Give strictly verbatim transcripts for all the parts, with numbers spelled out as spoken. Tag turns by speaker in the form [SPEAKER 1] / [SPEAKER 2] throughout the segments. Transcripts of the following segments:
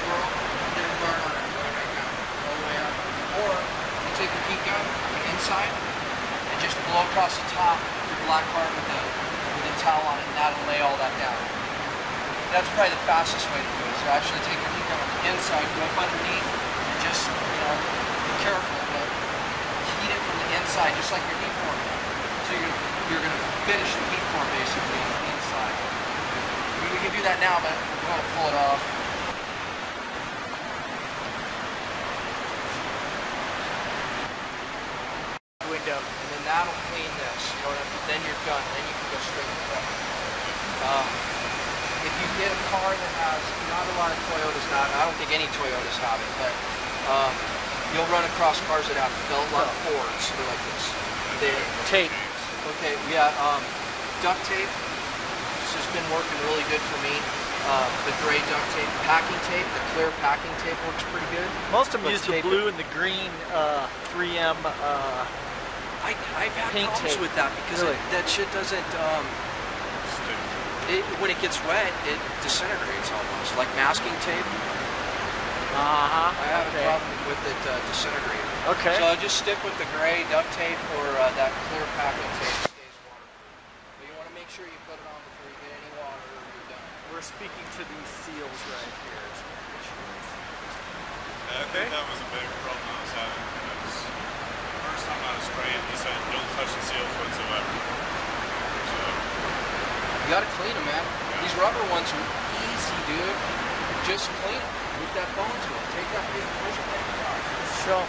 [SPEAKER 1] world, get a guard on it, go right down, all the way up. Or you take a heat gun on the inside and just blow across the top of your black card with a, with a towel on it, and that'll lay all that down. That's probably the fastest way to do it. So actually take your heat gun on the inside, go up underneath, and just, you know, be careful, but heat it from the inside, just like your heat form. So you're, you're going to finish the heat form basically on the inside. I mean, we can do that now, but we want to pull it off. Window, and then that'll clean this. You know what I mean? Then you're done. Then you can go straight to bed. Um, if you get a car that has, not a lot of Toyotas have, I don't think any Toyotas have it, but um, you'll run across cars that have belt lock Fords. They're like this. They tape. Okay, yeah. Um, duct tape. This has been working really good for me. Um, the gray duct tape, packing tape, the clear packing tape works pretty good.
[SPEAKER 2] Most of them use the blue and the green uh, three M. Uh,
[SPEAKER 1] I, I've had
[SPEAKER 2] paint
[SPEAKER 1] problems
[SPEAKER 2] tape.
[SPEAKER 1] with that because
[SPEAKER 2] Really?
[SPEAKER 1] it, that shit doesn't, um, it, when it gets wet, it disintegrates almost, like masking tape.
[SPEAKER 2] Uh-huh.
[SPEAKER 1] I have
[SPEAKER 2] okay.
[SPEAKER 1] a problem with it uh, disintegrating.
[SPEAKER 2] Okay.
[SPEAKER 1] So I'll just stick with the gray duct tape or uh, that clear packing tape. Stays waterproof. But you want to make sure you put it on before you get any water or you're done.
[SPEAKER 2] We're speaking to these seals right here. Is what the issue is.
[SPEAKER 3] I think that was a big problem I was having. Because the first time I was spraying, he said don't touch the seals whatsoever. So
[SPEAKER 1] You gotta clean them, man. Yeah. These rubber ones are easy, dude. Just clean them with that bone tool. Take that big push plate off.
[SPEAKER 2] Sure.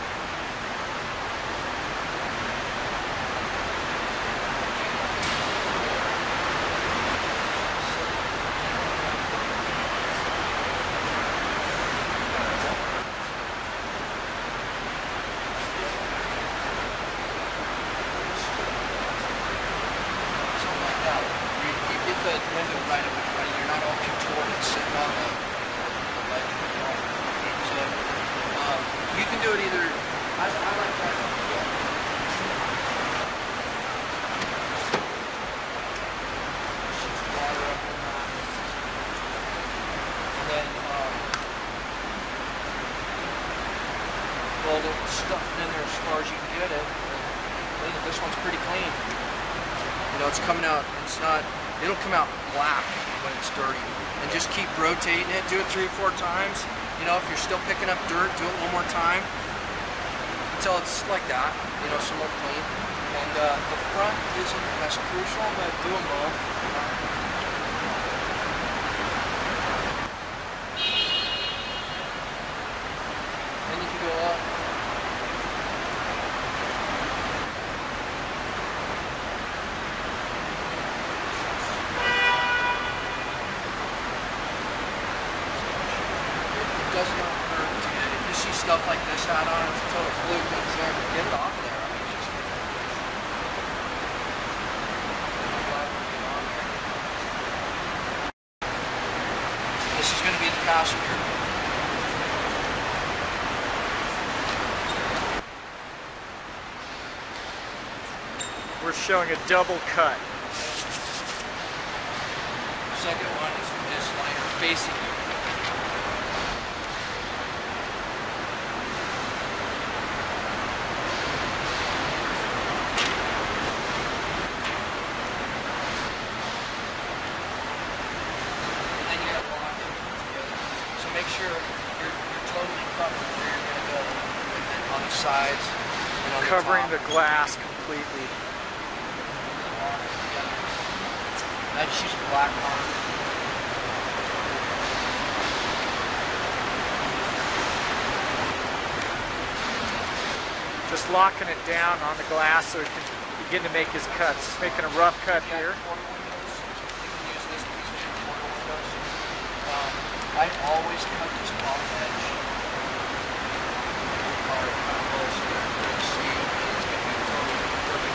[SPEAKER 1] The window right up in front of you. You're not all contorted sitting on the, the leg of the wall. So um, you can do it either. I, I like that. Water up in that. And then um, well, the stuff in there as far as you can get it. And this one's pretty clean. You know, it's coming out. It's not. It'll come out black when it's dirty. And just keep rotating it. Do it three or four times. You know, if you're still picking up dirt, do it one more time. Until it's like that, you know, somewhat clean. And uh, the front isn't as crucial, but do them both. Then you can go up. Does not hurt to get. If you see stuff like this out on it, it's a total fluke. It's there. Get it off there. I mean, it's just this is going to be the passenger.
[SPEAKER 2] We're showing a double cut.
[SPEAKER 1] Second one is this liner facing you. Make sure you're, you're totally covered where you're going to go with it on the sides and on
[SPEAKER 2] Covering
[SPEAKER 1] the,
[SPEAKER 2] the glass completely.
[SPEAKER 1] I just use black on.
[SPEAKER 2] Just locking it down on the glass so it can begin to make his cuts. Just making a rough cut here.
[SPEAKER 1] I always cut this bottom edge. Or almost see it's going to be totally perfect.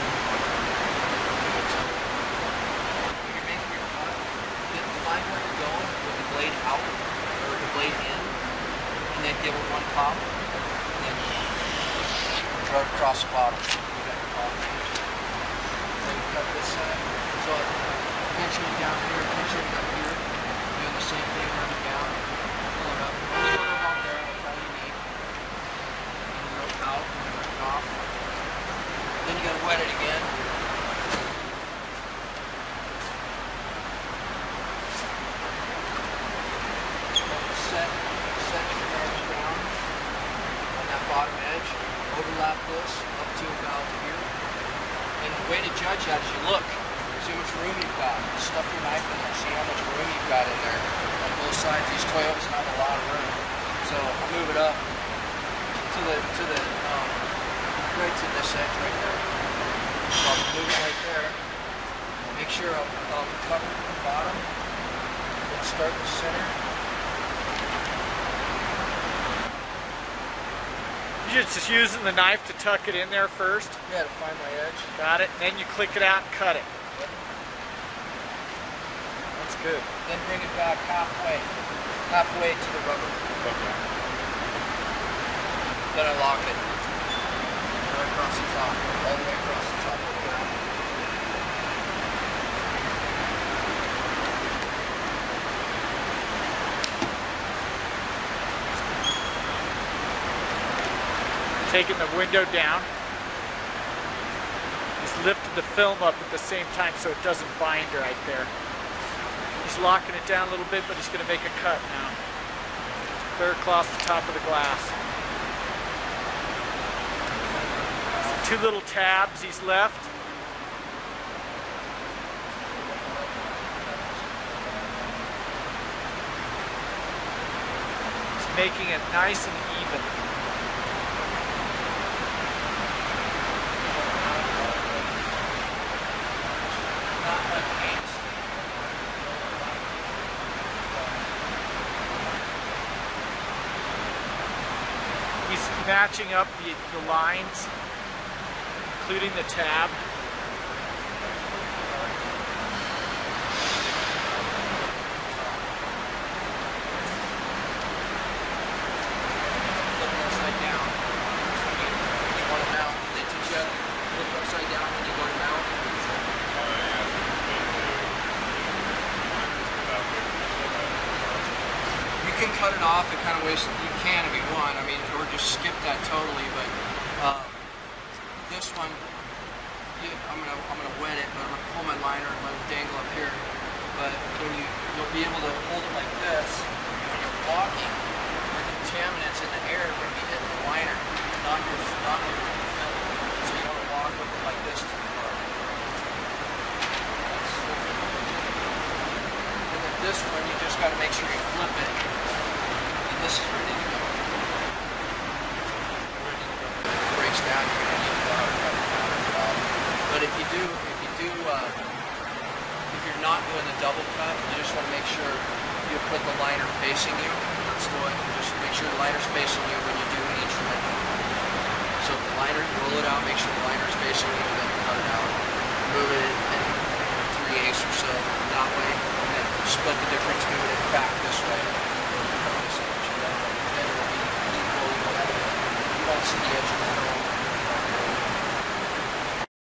[SPEAKER 1] When you're making your cut, then find where you're going with the blade out or the blade in, and then give it one pop, and then drive across the bottom. You got your bottom edge. Then you cut this side. So pinching down here, pinching up here. Doing the same thing running down, pull it up. off. Then you gotta wet it again. Set, set your edge down on that bottom edge. Overlap this up to about here. And the way to judge that is you look. See how much room you've got. Stuff your knife in there. See how much room you've got in there on both sides. These Toyotas have a lot of room. So I'll move it up to the to the um, right to this edge right there. So I'll move it right there. Make sure I'll, I'll cover the bottom. Then start the center.
[SPEAKER 2] You're just using the knife to tuck it in there first.
[SPEAKER 1] Yeah, to find my edge.
[SPEAKER 2] Got it. Then you click it out and cut it.
[SPEAKER 1] Yep.
[SPEAKER 2] That's good.
[SPEAKER 1] Then bring it back halfway, halfway to the rubber.
[SPEAKER 3] Okay.
[SPEAKER 1] Then I lock it right across the top, all the way across the top.
[SPEAKER 2] Taking the window down. He's lifted the film up at the same time so it doesn't bind right there. He's locking it down a little bit, but he's going to make a cut now. Clear across the top of the glass. Two little tabs he's left. He's making it nice and even. He's matching up the, the lines, including the tab.
[SPEAKER 1] Flip it upside down. When you, when you want to mount, they teach you how to flip it upside down when you go to mount. You can cut it off. It kind of wastes. You can if you want. I mean, or just skip that totally. But uh, this one, you, I'm gonna I'm gonna wet it, but I'm gonna pull my liner and let it dangle up here. But when you you'll be able to hold it like this. When you're walking, your contaminants in the air are gonna be hitting the liner, not your not your film. So you want to walk with it like this to the car. And then this one, you just got to make sure you flip it. And this is ready to go. Ready to go. If it breaks down, you're going to need to go out and cut it down as well. But if you do, if you do, uh, if you're not doing the double cut, you just want to make sure you put the liner facing you. That's the way. Just make sure the liner's facing you when you do each one. So if the liner, roll it out, make sure the liner's facing you, and then cut it out. Move it in three eighths or so that way, and then split the difference, move it back.